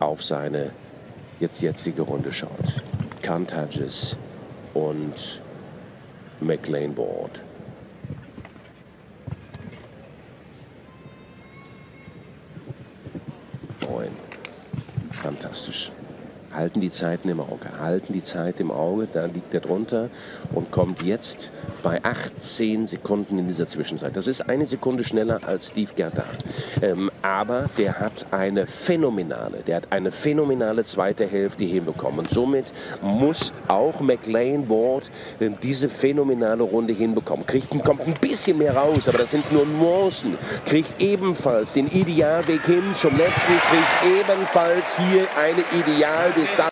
auf seine jetzige Runde schaut. Count Hedges und McLean Ward. Fantastisch. Halten die Zeiten im Auge, halten die Zeit im Auge, da liegt er drunter und kommt jetzt bei 18 Sekunden in dieser Zwischenzeit. Das ist eine Sekunde schneller als Steve Gerda. Aber der hat eine phänomenale zweite Hälfte hinbekommen. Und somit muss auch McLean Ward diese phänomenale Runde hinbekommen. Kommt ein bisschen mehr raus, aber das sind nur Nuancen. Kriegt ebenfalls den Idealweg hin zum letzten, kriegt ebenfalls hier eine Idealdistanz.